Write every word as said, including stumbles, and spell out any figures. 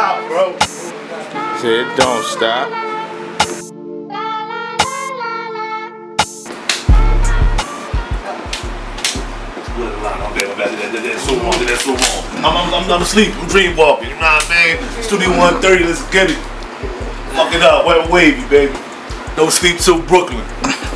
stop, bro. Said don't stop. I'm, I'm, I'm, I'm asleep, I'm dream walking, you know what I mean? Studio one thirty, let's get it. Fuck it up, wet wavy, baby. Don't sleep till Brooklyn.